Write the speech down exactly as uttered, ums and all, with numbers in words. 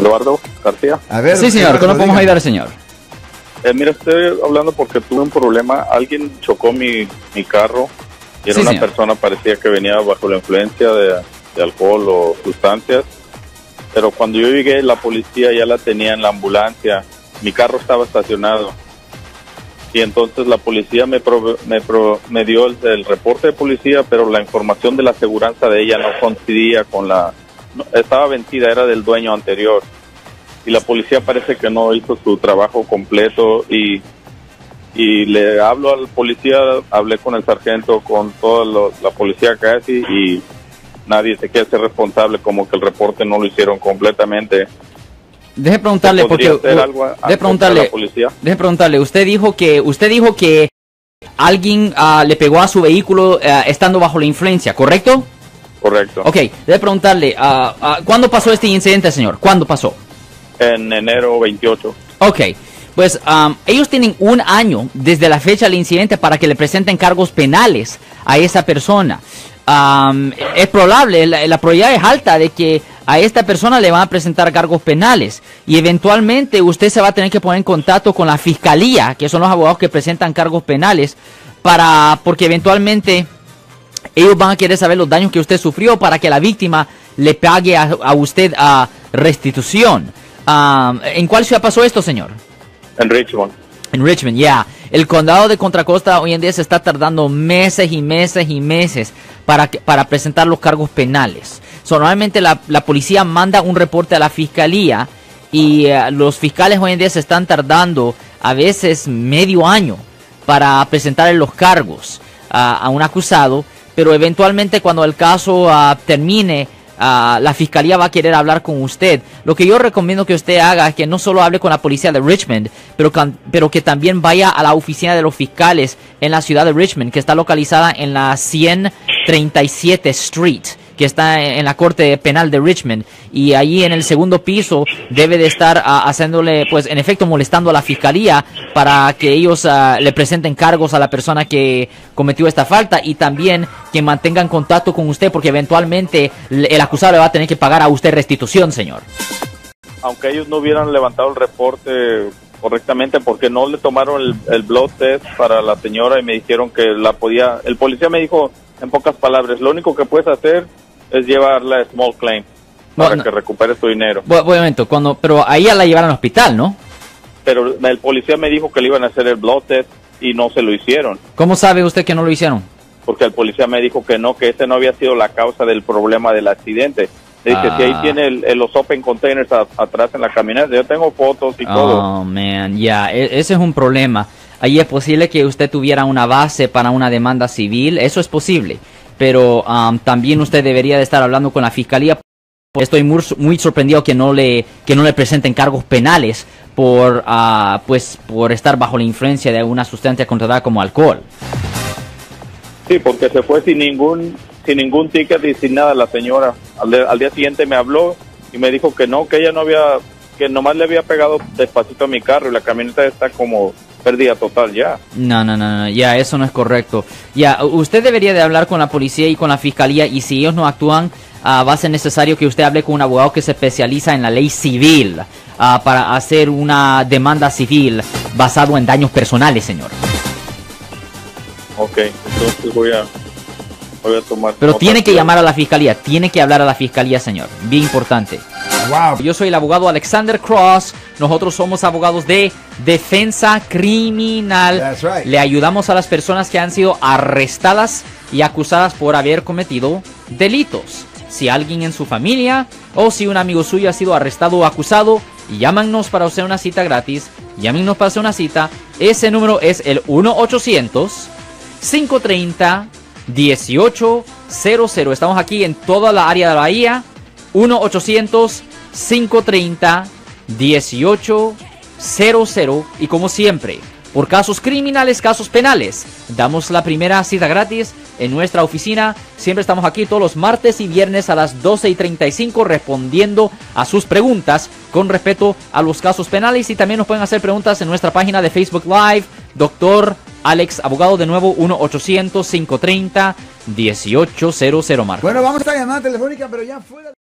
Eduardo García. A ver, sí, señor, ¿cómo podemos ayudar, señor? Eh, mira, estoy hablando porque tuve un problema. Alguien chocó mi, mi carro y era Sí, una señor. persona, parecía que venía bajo la influencia de, de alcohol o sustancias. Pero cuando yo llegué, la policía ya la tenía en la ambulancia. Mi carro estaba estacionado. Y entonces la policía me, prove- me, pro- me dio el, el reporte de policía, pero la información de la aseguranza de ella no coincidía con la... no, estaba vencida, era del dueño anterior. Y la policía parece que no hizo su trabajo completo y, y le hablo al policía, hablé con el sargento, con toda lo- la policía casi, y nadie se quiere ser responsable, como que el reporte no lo hicieron completamente. Deje preguntarle, ¿Se podría porque... hacer algo a- deje contra preguntarle, la policía? deje preguntarle, usted dijo que, usted dijo que alguien ah, le pegó a su vehículo ah, estando bajo la influencia, ¿correcto? Correcto. Ok, debe preguntarle, ah, ah, ¿cuándo pasó este incidente, señor? ¿Cuándo pasó? En enero veintiocho. Ok, pues um, ellos tienen un año desde la fecha del incidente para que le presenten cargos penales a esa persona. Um, es probable, la, la probabilidad es alta de que a esta persona le van a presentar cargos penales y eventualmente usted se va a tener que poner en contacto con la fiscalía, que son los abogados que presentan cargos penales, para porque eventualmente ellos van a querer saber los daños que usted sufrió para que la víctima le pague a, a usted a restitución. Um, ¿En cuál ciudad pasó esto, señor? En Richmond. En Richmond, ya. El condado de Contra Costa hoy en día se está tardando meses y meses y meses para, que- para presentar los cargos penales. So, normalmente la, la policía manda un reporte a la fiscalía y eh, los fiscales hoy en día se están tardando a veces medio año para presentar los cargos ah, a un acusado, pero eventualmente cuando el caso ah, termine, ah, la fiscalía va a querer hablar con usted. Lo que yo recomiendo que usted haga es que no solo hable con la policía de Richmond, pero, can- pero que también vaya a la oficina de los fiscales en la ciudad de Richmond, que está localizada en la ciento treinta y siete Street, que está en la corte penal de Richmond, y allí en el segundo piso debe de estar ah, haciéndole, pues en efecto molestando a la fiscalía para que ellos ah, le presenten cargos a la persona que cometió esta falta, y también que mantengan contacto con usted porque eventualmente le- el acusado le va a tener que pagar a usted restitución, señor. Aunque ellos no hubieran levantado el reporte correctamente, porque no le tomaron el, el blood test para la señora y me dijeron que la podía, el policía me dijo en pocas palabras, lo único que puedes hacer es llevarla a small claim para Bueno, que recupere su dinero. Bu- buen momento, cuando, pero ahí ya la llevaron al hospital, ¿no? Pero el policía me dijo que le iban a hacer el blood test y no se lo hicieron, ¿Cómo sabe usted que no lo hicieron? porque el policía me dijo que no, que ese no había sido la causa del problema del accidente. Le dije, Ah. si ahí tiene el- el- los open containers a- atrás en la camioneta, yo tengo fotos y todo. Oh, man, ya, e- ese es un problema. Ahí es posible que usted tuviera una base para una demanda civil, eso es posible. Pero um, también usted debería de estar hablando con la fiscalía. Estoy muy, muy sorprendido que no le que no le presenten cargos penales por ah, pues por estar bajo la influencia de alguna sustancia controlada como alcohol. Sí, porque se fue sin ningún sin ningún ticket y sin nada la señora. Al, de- al día siguiente me habló y me dijo que no, que ella no había, que nomás le había pegado despacito a mi carro y la camioneta está como pérdida total ya. No, no, no, no, ya, eso no es correcto. Ya, usted debería de hablar con la policía y con la fiscalía, y si ellos no actúan, ah, va a ser necesario que usted hable con un abogado que se especializa en la ley civil ah, para hacer una demanda civil basado en daños personales, señor. Ok, entonces voy a voy a tomar. Pero nota. tiene que llamar a la fiscalía, tiene que hablar a la fiscalía, señor. Bien importante. Wow. Yo soy el abogado Alexander Cross. Nosotros somos abogados de defensa criminal. That's right. Le ayudamos a las personas que han sido arrestadas y acusadas por haber cometido delitos. Si alguien en su familia o si un amigo suyo ha sido arrestado o acusado, llámanos para hacer una cita gratis. Llámenos para hacer una cita. Ese número es el uno ochocientos, cinco treinta, dieciocho cero cero. Estamos aquí en toda la área de la Bahía. uno ochocientos, cinco treinta, dieciocho cero cero. Y como siempre, por casos criminales, casos penales, damos la primera cita gratis en nuestra oficina. Siempre estamos aquí todos los martes y viernes a las doce y treinta y cinco respondiendo a sus preguntas con respecto a los casos penales. Y también nos pueden hacer preguntas en nuestra página de Facebook Live. Doctor Alex, abogado, de nuevo, uno ochocientos, cinco treinta, dieciocho cero cero, Marco. Bueno, vamos a esta llamada telefónica, pero ya fuera.